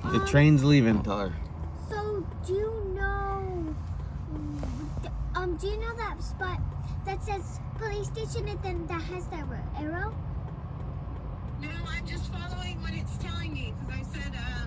The train's leaving, tell her. So do you know that spot that says police station and then that has that arrow? No, I'm just following what it's telling me because I said